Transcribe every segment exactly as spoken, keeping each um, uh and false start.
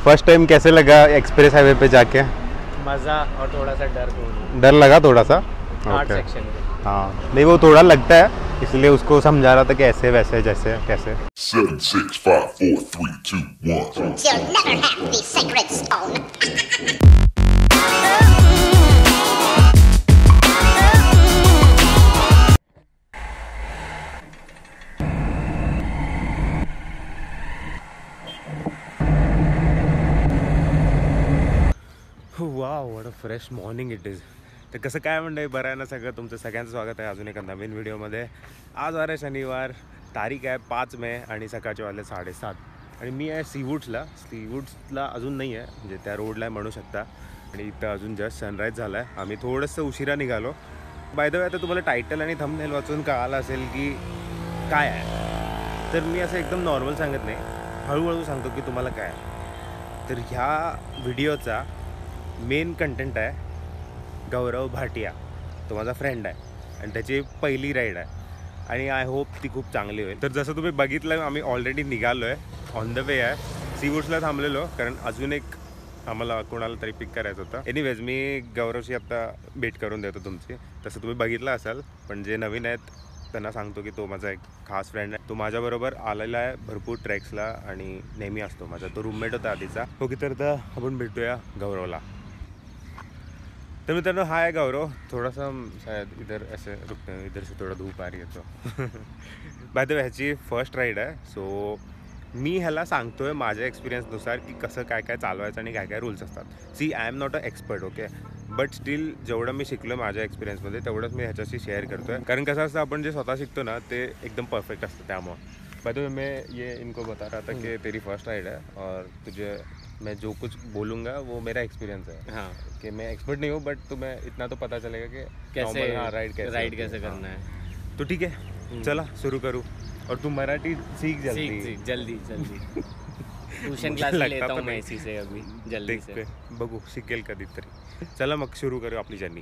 First time कैसे लगा express highway पे जाके? मज़ा और थोड़ा सा डर दोनों। डर लगा थोड़ा सा? हार्ड सेक्शन पे। हाँ नहीं वो थोड़ा लगता है, इसलिए उसको समझा रहा था कि ऐसे वैसे जैसे कैसे। Seven, six, five, four, three, two, one. You'll never have the sacred stone. Wow what a fresh morning it is. तर कसं काय म्हणतंय, बरं आहे ना सगळं? तुमचं सगळ्यांचं स्वागत आहे अजून एका नवीन व्हिडिओमध्ये. आज वार आहे शनिवार, तारीख आहे पाच मे आणि सकाळचे वाजले साडेसात. आणि मी आहे सीवूड्सला. सीवूड्सला अजून नाही आहे, म्हणजे त्या रोडला आहे म्हणू शकता. आणि इथं अजून जस्ट सनराईज झाला आहे. आम्ही थोडंसं उशिरा निघालो. बाय द वे आता तुम्हाला टायटल आणि थंबनेल वाचून कळालं असेल की काय आहे, तर मी असं एकदम नॉर्मल सांगत नाही, हळूहळू सांगतो की तुम्हाला काय आहे. तर ह्या व्हिडिओचा मेन कंटेंट आहे गौरव भाटिया. तो माझा फ्रेंड आहे आणि त्याची पहिली राईड आहे आणि आय होप ती खूप चांगली होईल. तर जसं तुम्ही बघितलं आम्ही ऑलरेडी निघालो आहे, ऑन द वे आहे. सीवूड्सला थांबलेलो कारण अजून एक आम्हाला कोणाला तरी पिक करायचं होतं. एनिवेज मी गौरवशी आता भेट करून देतो तुमची. तसं तुम्ही बघितलं असाल, पण जे नवीन आहेत त्यांना सांगतो की तो माझा एक खास फ्रेंड आहे. तो माझ्याबरोबर आलेला आहे भरपूर ट्रेक्सला आणि नेहमी असतो माझा. तो रूममेट होता आधीचा. ओके तर आता आपण भेटूया गौरवला. तो मित्रों हाय गौरव. थोड़ा सा शायद इधर ऐसे रुकते हैं, इधर से थोड़ा धूप आ रही है तो बाय द वे ह्याची फर्स्ट राईड आहे. सो मी ह्याला सांगतोय माझ्या एक्सपिरियन्सनुसार की कसं काय काय चालवायचं आणि काय काय रूल्स असतात. See I am not a expert okay, but still जेवढं मी शिकलो माझ्या एक्सपिरियन्समध्ये तेवढंच मी ह्याच्याशी शेअर करतोय. कारण कसं असतं आपण जे स्वतः शिकतो ना ते एकदम परफेक्ट असतं. त्यामुळे बाय द वे मैं ये इनको बता रहा था कि तेरी फर्स्ट राइड है और तुझे मैं जो कुछ बोलूँगा वो मेरा एक्सपीरियंस है. हाँ कि मैं एक्सपर्ट नहीं हूँ, बट तुम्हें इतना तो पता चलेगा कि कैसे हाँ राइड कैसे राइड कैसे करना है. तो ठीक है चला शुरू करूँ. और तू मराठी सीख जल्दी सीख सीख जल्दी जल्दी ट्यूशन क्लास लेता हूँ मैं इसी से अभी जल्दी से. बघू शिकेल कधीतरी. चला मग सुरू करू आपली जर्नी.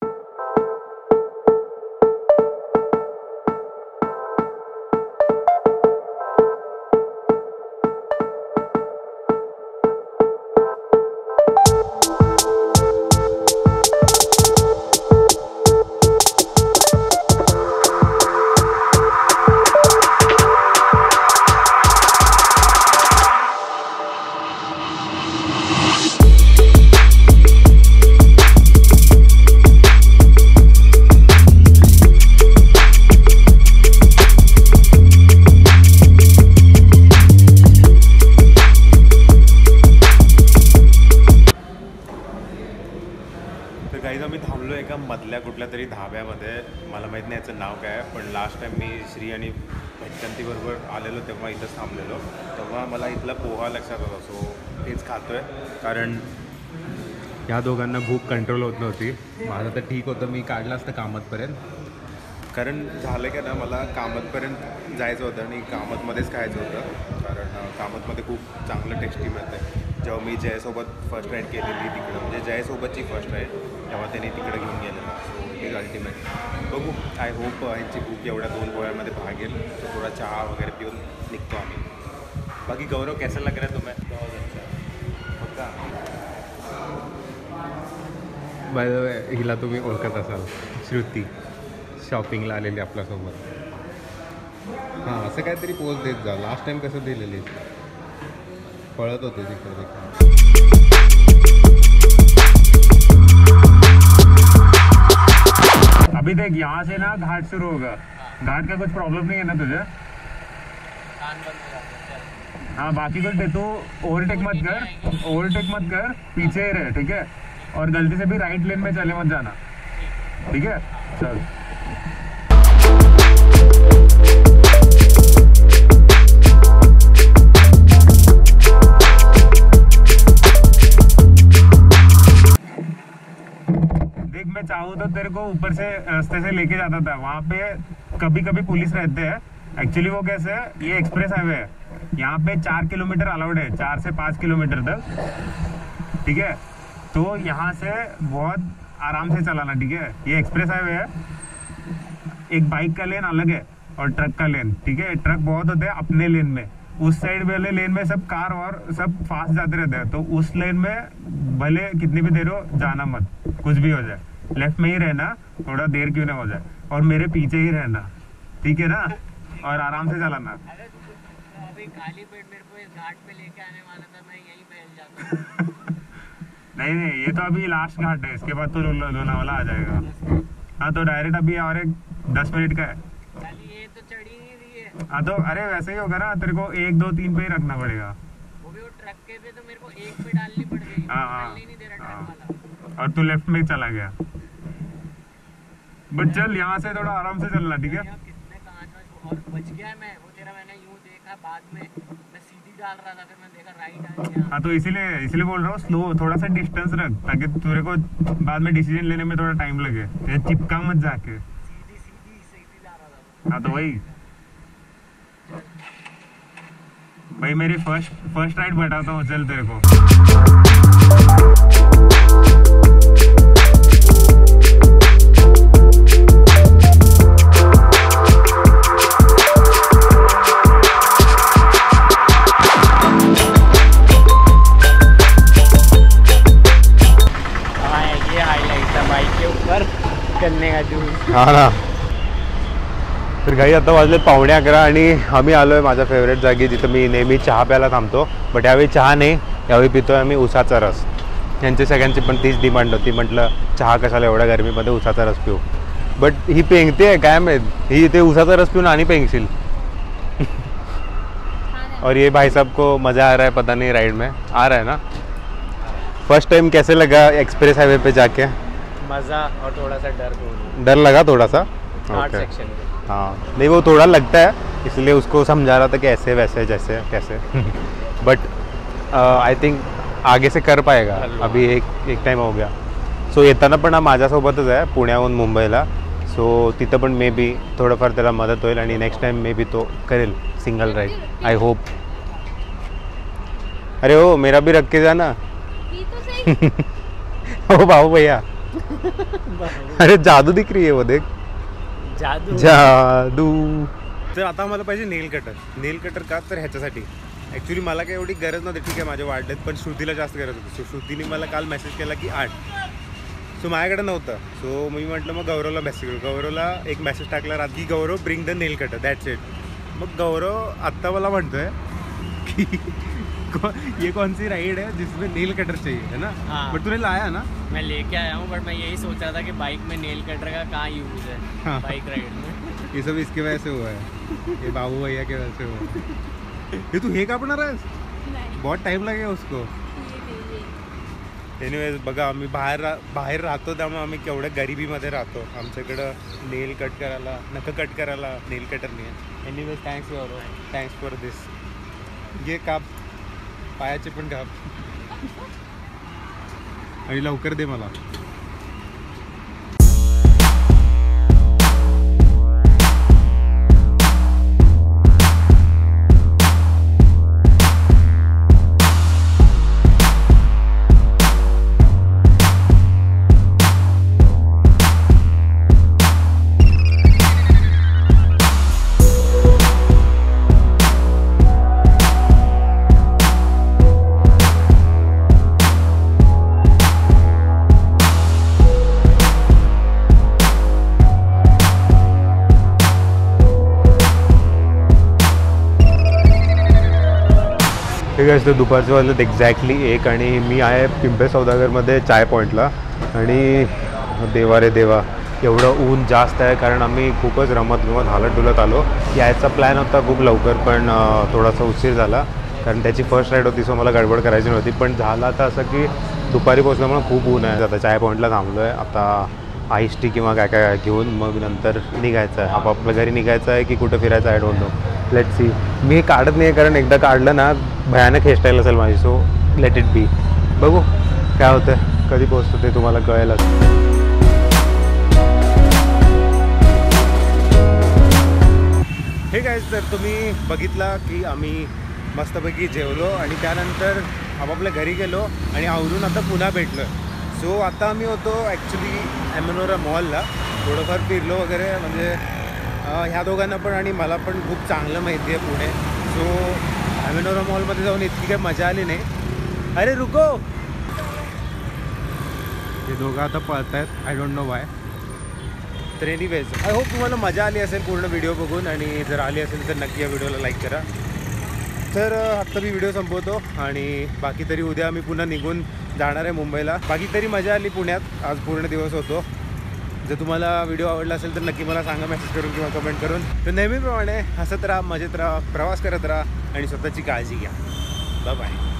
गाईज आम्ही थांबलो एका मधल्या कुठल्या तरी धाब्यामध्ये. मला माहीत नाही याचं नाव काय आहे, पण लास्ट टाइम मी श्री आणि भटकंतीबरोबर आलेलो तेव्हा इथंच थांबलेलो. तेव्हा मला इथला पोहा लक्षात होता. सो तेच खातो आहे कारण ह्या दोघांना भूक कंट्रोल होत नव्हती. माझं तर ठीक होतं, मी काढलं असतं कामतपर्यंत. कारण झालं की ना मला कामतपर्यंत जायचं होतं आणि कामतमध्येच खायचं होतं. कारण कामतमध्ये खूप चांगलं टेस्टी मिळतं. जेव्हा मी जयसोबत फर्स्ट राईड केलेली तिकडं, म्हणजे जयसोबतची फर्स्ट राईड, तेव्हा त्यांनी तिकडे घेऊन गेलेलं. So it is ultimate. बघू आय होप ह्यांची भूक एवढ्या दोन पोळ्यामध्ये भागेल. तो थोडा चहा वगैरे पिऊन निघतो आम्ही. बाकी गौरव कैसा लग रहा है तुम्हें? बहुत अच्छा होता. बाय द वे हिला तुम्ही ओळखत असाल, श्रुती शॉपिंगला आलेली आपल्यासोबत. हां असं काहीतरी पोस्ट देत जा. लास्ट टाइम कसं दिलेली पळत होते तिकडे. अभी देख यहाँ से ना घाट शुरू होगा. घाट का कुछ प्रॉब्लम नहीं है ना तुझे? हाँ बाकी कुछ दे. तू ओवरटेक मत कर, ओवरटेक मत कर, पीछे ही रहे ठीक है. और गलती से भी राइट लेन में चले मत जाना ठीक है. चल मैं चाहूँ तो तेरे को ऊपर से रास्ते से लेके जाता था. वहाँ पे कभी कभी पुलिस रहते हैं. एक्चुअली वो कैसे है, ये एक्सप्रेस हाईवे है. यहाँ पे चार किलोमीटर अलाउड है, चार से पाँच किलोमीटर तक ठीक है. तो यहाँ से बहुत आराम से चलाना ठीक है. ये एक्सप्रेस हाईवे है. एक बाइक का लेन अलग है और ट्रक का लेन ठीक है. ट्रक बहुत होते हैं अपने लेन में, उस साइड वाले लेन में सब कार और सब फास्ट जाते रहते हैं, तो उस लेन में भले कितनी भी देर हो जाना मत, कुछ भी हो जाए, लेफ्ट में ही रहना, थोड़ा देर क्यों ना हो जाए, और मेरे पीछे ही रहना, ठीक है ना, और आराम से चलाना। अभी खाली पेट मेरे को इस घाट पे लेके आने वाला था, मैं यहीं बैठ जाता। नहीं नहीं, ये तो अभी लास्ट घाट है, इसके बाद तो लो- लोनावाला आ जाएगा। हाँ तो डायरेक्ट अभी और एक दस मिनट का है। ये तो चढ़ी नहीं रही है। हाँ तो अरे वैसे ही होगा ना, तेरे को एक दो तीन पे ही रखना पड़ेगा। वो भी वो ट्रक के पे तो मेरे को एक पे डालनी पड़ गई। हाँ हाँ डालने नहीं दे रहा ट्रक वाला। और तू लेफ्ट में चला गया। बट चल यहाँ से थोड़ा आराम से चलना, ठीक है। कितने कांच वांच और बच गया है मैं, वो तेरा मैंने यूं देखा बाद में, मैं सीधी डाल रहा था, फिर मैं देखा राइट आ गया। हाँ तो इसीलिए इसीलिए बोल रहा हूँ स्लो, थोड़ा सा डिस्टेंस रख, ताकि तेरे को बाद में डिसीजन लेने में थोड़ा टाइम लगे, ये चिपका मत जाके। सीधी सीधी सीधी जा रहा था। हाँ तो वही भाई, मेरी फर्स्ट फर्स्ट राइड बताता हूँ, चल तेरे को। हाँ ये हाईलाइट था बाइक के ऊपर करने का जूस। हा ना, तर काही आता वाजले पावणे अकरा आणि आम्ही आलो आहे माझ्या फेवरेट जागी, जिथं मी नेहमी चहा प्यायला थांबतो, बट यावेळी चहा नाही, यावेळी पितोय आम्ही उसाचा रस। यांची सगळ्यांची पण तीच डिमांड होती, म्हटलं चहा कशाला एवढ्या गरमीमध्ये उसाचा रस पिऊ, बट ही पेंगते आहे काय माहीत, ही ते उसाचा रस पिऊन आणि पेंगशील। और ये भाई साहब को मज़ा आ रहा है, पता नहीं राइड में आ रहा है ना। फर्स्ट टाइम कैसे लगा एक्सप्रेस हाईवे पे जाके? मज़ा और थोड़ा सा डर को डर लगा थोड़ा सा? Hard Okay. सेक्शन में। हाँ नहीं, वो थोड़ा लगता है, इसलिए उसको समझा रहा था कि ऐसे वैसे जैसे कैसे। बट आई थिंक आगे से कर पाएगा, अभी एक एक टाइम हो गया। सो येताना पण हा माझ्यासोबतच आहे पुण्याहून मुंबईला, सो तिथं पण मे बी थोडंफार त्याला मदत होईल आणि नेक्स्ट टाइम मे बी तो करेल सिंगल राइड, आई होप। अरे ओ मेरा भी रख के जाना। ओ बाबू भैया, अरे जादू दिख रही है वो, देख जादू जादू। तर आता मला पाहिजे नेल कटर। नेल कटर का, तर ह्याच्यासाठी ॲक्च्युली मला काही एवढी गरज नव्हती, ठीक आहे माझे वाढलेत, पण श्रुतीला जास्त गरज होती। सो श्रुतीने मला काल मेसेज केला की आठ, सो माझ्याकडे नव्हतं, सो मी म्हटलं मग गौरवला मेसेज करू। गौरवला एक मेसेज टाकला रात्री की Gaurav bring the nail cutter, that's it. मग गौरव आत्ता मला म्हणतोय की ये कौन सी राइड है जिसमें नेल कटर चाहिए, है ना? हाँ। बट तूने लाया ना? मैं लेके आया हूँ, बट मैं यही सोच रहा था कि बाइक में नेल कटर का कहाँ यूज़ है। हाँ। बाइक राइड में ये सब इसकी वजह से हुआ है, ये बाबू भैया की वजह से हुआ है। ये तू हे कापणार आहेस? बहुत टाइम लगेगा उसको। एनिवेज बघा, आम्ही बाहेर रा बाहेर राहतो, त्यामुळे आम्ही केवढ्या गरिबीमध्ये राहतो, आमच्याकडं नेल कट करायला, नख कट करायला नेल कटर नाही आहे। Anyways thanks Gaurav, thanks for this. ये काप, पायाचे पण काप, आणि लवकर दे मला। ठीक आहे, तर दुपारचे वाजलेत एक्झॅक्टली एक, आणि मी आहे पिंपळे सौदागरमध्ये चाय पॉईंटला, आणि देवा रे देवा एवढं ऊन जास्त आहे, कारण आम्ही खूपच रमत गमत हालत डुलत आलो। यायचा प्लॅन होता खूप लवकर, पण थोडासा उशीर झाला, कारण त्याची फर्स्ट राईड होती, सो मला गडबड करायची नव्हती, पण झालं आता असं की दुपारी पोचल्यामुळे खूप ऊन आहे। आता चाय पॉईंटला थांबलो आहे, आता आईस टी किंवा काय काय घेऊन मग नंतर निघायचं आहे, आपापल्या घरी निघायचं आहे की कुठं फिरायचं आहे, डोंट नो, लेट सी। मी हे काढत नाही आहे, कारण एकदा काढलं ना भयानक हेअरस्टाईल असेल माझी, सो लेट इट बी, बघू काय होतं, कधी पोचतं ते तुम्हाला कळेलच। हे काय, तर तुम्ही बघितला की आम्ही मस्तपैकी जेवलो आणि त्यानंतर आपापल्या घरी गेलो आणि आवरून आता पुन्हा भेटलो। सो आता आम्ही होतो ॲक्च्युली ॲमनोरा मॉलला, थोडंफार फिरलो वगैरे, म्हणजे ह्या दोघांना पण आणि मला पण खूप चांगलं माहिती आहे पुणे, सो ॲमेनोरा मॉलमध्ये जाऊन इतकी काही मजा आली नाही. अरे रुको, हे दोघं आता पळत आहेत. I don't know why. तर एनिवेज आय होप तुम्हाला मजा आली असेल पूर्ण व्हिडिओ बघून, आणि जर आली असेल तर नक्की या व्हिडिओला लाईक करा. तर आत्ता मी व्हिडिओ संपवतो, आणि बाकी तरी उद्या मी पुन्हा निघून जाणार आहे मुंबईला. बाकी तरी मजा आली पुण्यात, आज पूर्ण दिवस होतो. जर तुम्हाला व्हिडिओ आवडला असेल तर नक्की मला सांगा मेसेज करून किंवा कमेंट करून. तर नेहमीप्रमाणे हसत राहा, मजेत राहा, प्रवास करत राहा आणि स्वतःची काळजी घ्या. Bye bye.